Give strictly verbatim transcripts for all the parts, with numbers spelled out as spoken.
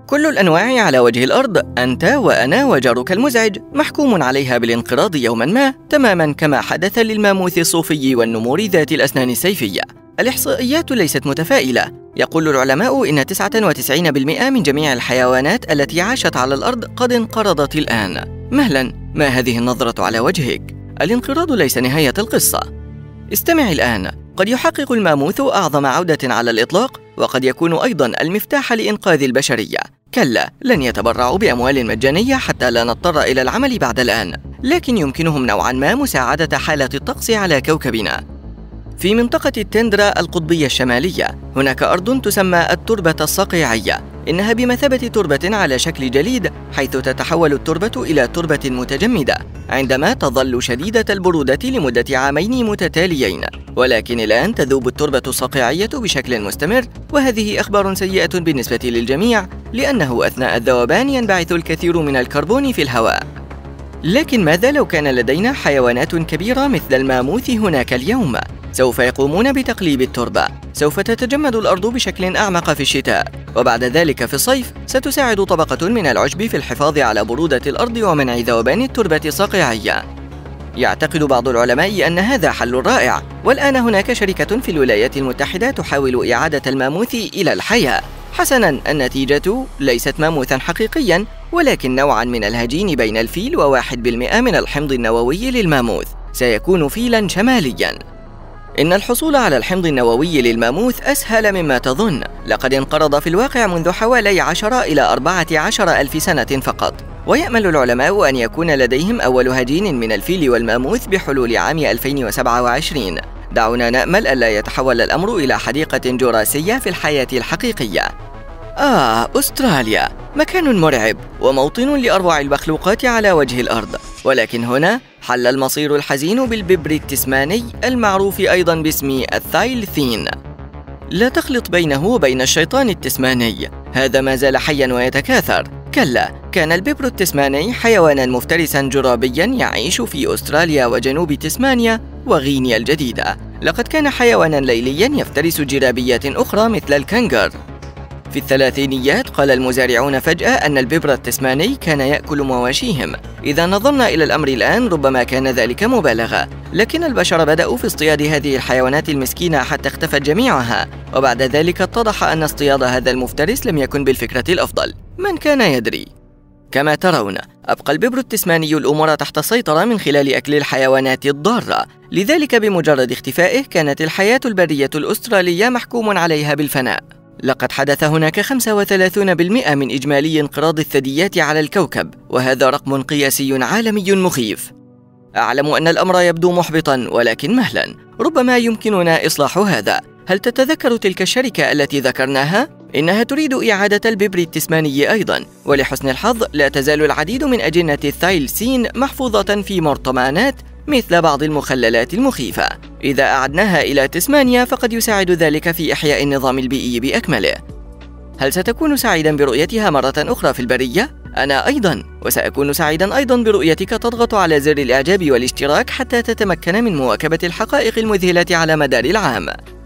كل الأنواع على وجه الأرض، أنت وأنا وجارك المزعج، محكوم عليها بالانقراض يوماً ما، تماماً كما حدث للماموث الصوفي والنمور ذات الأسنان السيفية. الإحصائيات ليست متفائلة. يقول العلماء إن تسعة وتسعين بالمئة من جميع الحيوانات التي عاشت على الأرض قد انقرضت الآن. مهلاً، ما هذه النظرة على وجهك؟ الانقراض ليس نهاية القصة. استمع الآن. قد يحقق الماموث أعظم عودة على الإطلاق، وقد يكون أيضاً المفتاح لإنقاذ البشرية. كلا، لن يتبرعوا بأموال مجانية حتى لا نضطر إلى العمل بعد الآن، لكن يمكنهم نوعاً ما مساعدة حالة الطقس على كوكبنا. في منطقة التندرا القطبية الشمالية هناك أرض تسمى التربة الصقيعية. إنها بمثابة تربة على شكل جليد، حيث تتحول التربة إلى تربة متجمدة عندما تظل شديدة البرودة لمدة عامين متتاليين، ولكن الآن تذوب التربة الصقيعية بشكل مستمر، وهذه أخبار سيئة بالنسبة للجميع، لأنه أثناء الذوبان ينبعث الكثير من الكربون في الهواء. لكن ماذا لو كان لدينا حيوانات كبيرة مثل الماموث هناك اليوم؟ سوف يقومون بتقليب التربة، سوف تتجمد الأرض بشكل أعمق في الشتاء، وبعد ذلك في الصيف ستساعد طبقة من العشب في الحفاظ على برودة الأرض ومنع ذوبان التربة الصقيعية. يعتقد بعض العلماء أن هذا حل رائع، والآن هناك شركة في الولايات المتحدة تحاول إعادة الماموث إلى الحياة. حسناً، النتيجة ليست ماموثاً حقيقياً، ولكن نوعاً من الهجين بين الفيل وواحد بالمئة من الحمض النووي للماموث. سيكون فيلاً شمالياً. إن الحصول على الحمض النووي للماموث أسهل مما تظن. لقد انقرض في الواقع منذ حوالي عشرة إلى أربعة عشر ألف سنة فقط، ويأمل العلماء أن يكون لديهم أول هجين من الفيل والماموث بحلول عام ألفين وسبعة وعشرين. دعونا نأمل ألا يتحول الأمر إلى حديقة جراسية في الحياة الحقيقية. آه، أستراليا مكان مرعب وموطن لأروع المخلوقات على وجه الأرض، ولكن هنا حل المصير الحزين بالببر التسماني المعروف أيضاً باسم الثايلثين. لا تخلط بينه وبين الشيطان التسماني، هذا ما زال حياً ويتكاثر. كلا، كان الببر التسماني حيواناً مفترساً جرابياً يعيش في أستراليا وجنوب تسمانيا وغينيا الجديدة. لقد كان حيواناً ليلياً يفترس جرابيات أخرى مثل الكنغر. في الثلاثينيات قال المزارعون فجأة أن الببر التسماني كان يأكل مواشيهم. إذا نظرنا إلى الأمر الآن ربما كان ذلك مبالغة، لكن البشر بدأوا في اصطياد هذه الحيوانات المسكينة حتى اختفت جميعها، وبعد ذلك اتضح أن اصطياد هذا المفترس لم يكن بالفكرة الأفضل. من كان يدري؟ كما ترون، أبقى الببر التسماني الأمور تحت السيطرة من خلال أكل الحيوانات الضارة، لذلك بمجرد اختفائه كانت الحياة البرية الأسترالية محكوم عليها بالفناء. لقد حدث هناك خمسة وثلاثين بالمئة من إجمالي انقراض الثدييات على الكوكب، وهذا رقم قياسي عالمي مخيف. أعلم أن الأمر يبدو محبطاً، ولكن مهلاً، ربما يمكننا إصلاح هذا. هل تتذكر تلك الشركة التي ذكرناها؟ إنها تريد إعادة الببر التسماني أيضاً، ولحسن الحظ لا تزال العديد من أجنة الثايلسين محفوظة في مرطمانات مثل بعض المخللات المخيفة. إذا أعدناها إلى تسمانيا فقد يساعد ذلك في إحياء النظام البيئي بأكمله. هل ستكون سعيداً برؤيتها مرة أخرى في البرية؟ أنا أيضاً، وسأكون سعيداً أيضاً برؤيتك تضغط على زر الإعجاب والاشتراك حتى تتمكن من مواكبة الحقائق المذهلة على مدار العام.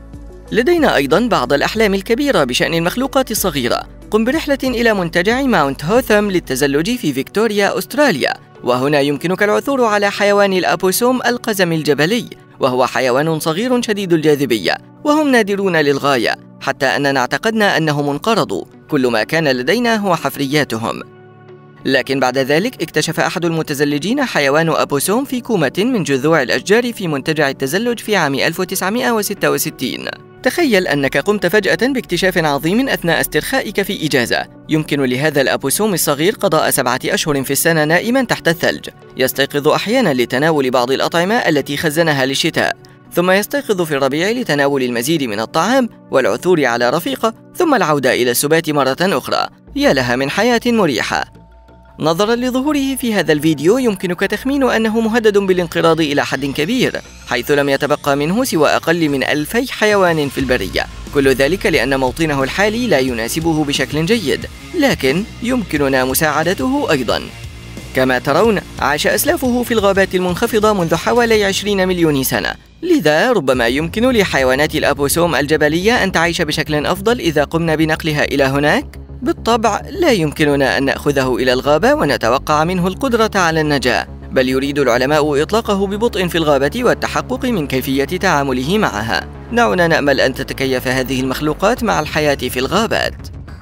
لدينا أيضاً بعض الأحلام الكبيرة بشأن المخلوقات الصغيرة. قم برحلة إلى منتجع ماونت هوثم للتزلج في فيكتوريا، أستراليا، وهنا يمكنك العثور على حيوان الأبوسوم القزم الجبلي، وهو حيوان صغير شديد الجاذبية، وهم نادرون للغاية، حتى أننا اعتقدنا أنهم انقرضوا. كل ما كان لدينا هو حفرياتهم. لكن بعد ذلك اكتشف أحد المتزلجين حيوان أبوسوم في كومة من جذوع الأشجار في منتجع التزلج في عام ألف وتسعمئة وستة وستين. تخيل أنك قمت فجأة باكتشاف عظيم أثناء استرخائك في إجازة. يمكن لهذا الأبوسوم الصغير قضاء سبعة أشهر في السنة نائما تحت الثلج. يستيقظ أحيانا لتناول بعض الأطعمة التي خزنها للشتاء، ثم يستيقظ في الربيع لتناول المزيد من الطعام والعثور على رفيقة، ثم العودة إلى السبات مرة أخرى. يا لها من حياة مريحة. نظراً لظهوره في هذا الفيديو يمكنك تخمين أنه مهدد بالانقراض إلى حد كبير، حيث لم يتبقى منه سوى أقل من ألفي حيوان في البرية. كل ذلك لأن موطنه الحالي لا يناسبه بشكل جيد، لكن يمكننا مساعدته أيضاً. كما ترون، عاش أسلافه في الغابات المنخفضة منذ حوالي عشرين مليون سنة، لذا ربما يمكن لحيوانات الأبوسوم الجبلية أن تعيش بشكل أفضل إذا قمنا بنقلها إلى هناك. بالطبع لا يمكننا أن نأخذه إلى الغابة ونتوقع منه القدرة على النجاة، بل يريد العلماء إطلاقه ببطء في الغابة والتحقق من كيفية تعامله معها. دعونا نأمل أن تتكيف هذه المخلوقات مع الحياة في الغابات.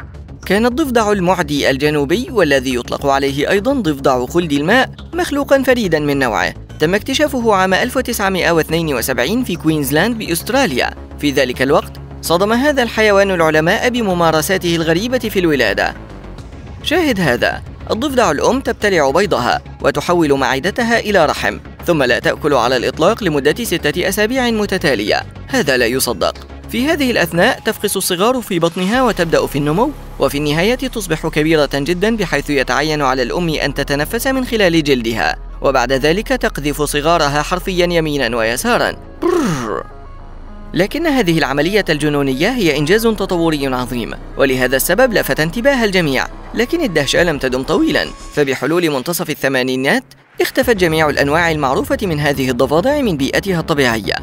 كان الضفدع المعدي الجنوبي، والذي يطلق عليه أيضاً ضفدع خلد الماء، مخلوقاً فريداً من نوعه. تم اكتشافه عام ألف وتسعمائة واثنين وسبعين في كوينزلاند بأستراليا. في ذلك الوقت صدم هذا الحيوان العلماء بممارساته الغريبة في الولادة. شاهد هذا: الضفدع الأم تبتلع بيضها وتحول معدتها إلى رحم، ثم لا تأكل على الإطلاق لمدة ستة أسابيع متتالية. هذا لا يصدق. في هذه الأثناء تفقس الصغار في بطنها وتبدأ في النمو، وفي النهاية تصبح كبيرة جدا بحيث يتعين على الأم أن تتنفس من خلال جلدها، وبعد ذلك تقذف صغارها حرفيا يمينا ويسارا. برر. لكن هذه العملية الجنونية هي إنجاز تطوري عظيم، ولهذا السبب لفت انتباه الجميع. لكن الدهشة لم تدم طويلا، فبحلول منتصف الثمانينات اختفت جميع الأنواع المعروفة من هذه الضفادع من بيئتها الطبيعية.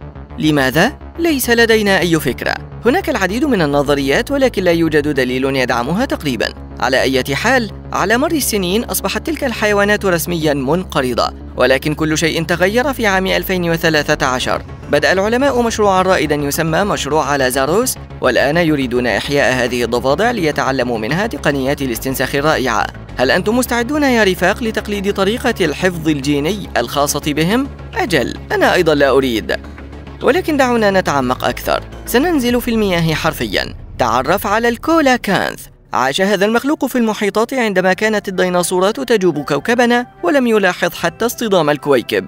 لماذا؟ ليس لدينا أي فكرة. هناك العديد من النظريات، ولكن لا يوجد دليل يدعمها تقريبا. على أي حال، على مر السنين أصبحت تلك الحيوانات رسميا منقرضة، ولكن كل شيء تغير في عام ألفين وثلاثة عشر. بدأ العلماء مشروعا رائدا يسمى مشروع لازاروس، والآن يريدون إحياء هذه الضفادع ليتعلموا منها تقنيات الاستنساخ الرائعة. هل أنتم مستعدون يا رفاق لتقليد طريقة الحفظ الجيني الخاصة بهم؟ أجل، أنا أيضا لا أريد. ولكن دعونا نتعمق أكثر. سننزل في المياه حرفياً. تعرف على الكولاكانث. عاش هذا المخلوق في المحيطات عندما كانت الديناصورات تجوب كوكبنا، ولم يلاحظ حتى اصطدام الكويكب.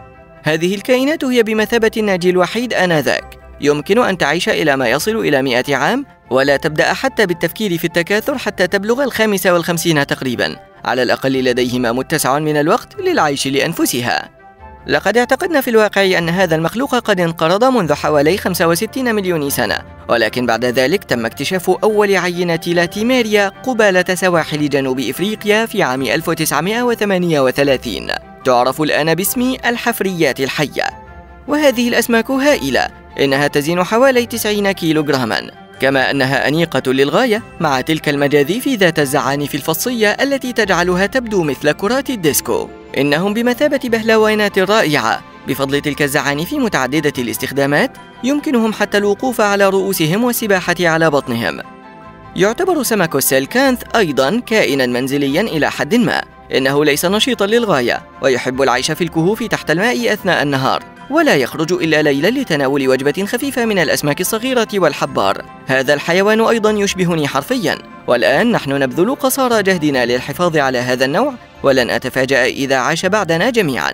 هذه الكائنات هي بمثابة الناجي الوحيد آنذاك. يمكن أن تعيش إلى ما يصل إلى مئة عام، ولا تبدأ حتى بالتفكير في التكاثر حتى تبلغ الخامسة والخمسين تقريباً. على الأقل لديهما متسع من الوقت للعيش لأنفسها. لقد اعتقدنا في الواقع أن هذا المخلوق قد انقرض منذ حوالي خمسة وستين مليون سنة، ولكن بعد ذلك تم اكتشاف أول عينة لاتيميريا قبالة سواحل جنوب إفريقيا في عام ألف وتسعمائة وثمانية وثلاثين. تعرف الآن باسم الحفريات الحية. وهذه الأسماك هائلة، إنها تزن حوالي تسعين كيلوغراما، كما أنها أنيقة للغاية، مع تلك المجاذيف ذات الزعانف الفصية التي تجعلها تبدو مثل كرات الديسكو. إنهم بمثابة بهلوانات رائعة. بفضل تلك الزعانف متعددة الاستخدامات، يمكنهم حتى الوقوف على رؤوسهم والسباحة على بطنهم. يعتبر سمك السيلكانث أيضاً كائناً منزلياً إلى حد ما. إنه ليس نشيطاً للغاية، ويحب العيش في الكهوف تحت الماء أثناء النهار، ولا يخرج إلا ليلاً لتناول وجبة خفيفة من الأسماك الصغيرة والحبار. هذا الحيوان أيضاً يشبهني حرفياً، والآن نحن نبذل قصارى جهدنا للحفاظ على هذا النوع، ولن أتفاجأ إذا عاش بعدنا جميعاً.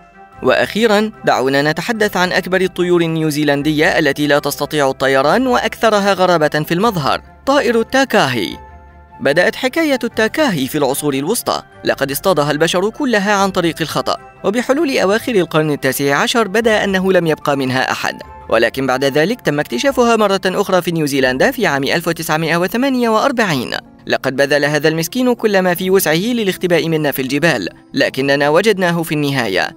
وأخيراً، دعونا نتحدث عن أكبر الطيور النيوزيلندية التي لا تستطيع الطيران وأكثرها غرابة في المظهر، طائر التاكاهي. بدأت حكاية التاكاهي في العصور الوسطى. لقد اصطادها البشر كلها عن طريق الخطأ، وبحلول أواخر القرن التاسع عشر بدأ أنه لم يبقى منها أحد. ولكن بعد ذلك تم اكتشافها مرة أخرى في نيوزيلندا في عام ألف وتسعمائة وثمانية وأربعين. لقد بذل هذا المسكين كل ما في وسعه للاختباء منا في الجبال، لكننا وجدناه في النهاية.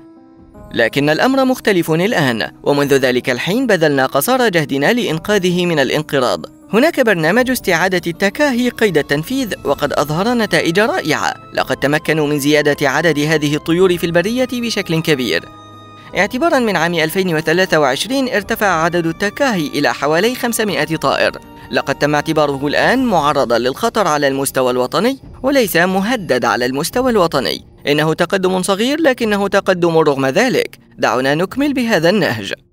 لكن الأمر مختلف الآن، ومنذ ذلك الحين بذلنا قصارى جهدنا لإنقاذه من الانقراض. هناك برنامج استعادة التاكاهي قيد التنفيذ، وقد أظهر نتائج رائعة. لقد تمكنوا من زيادة عدد هذه الطيور في البرية بشكل كبير. اعتباراً من عام ألفين وثلاثة وعشرين ارتفع عدد التاكاهي إلى حوالي خمسمائة طائر. لقد تم اعتباره الآن معرضاً للخطر على المستوى الوطني، وليس مهدد على المستوى الوطني. إنه تقدم صغير، لكنه تقدم رغم ذلك. دعونا نكمل بهذا النهج.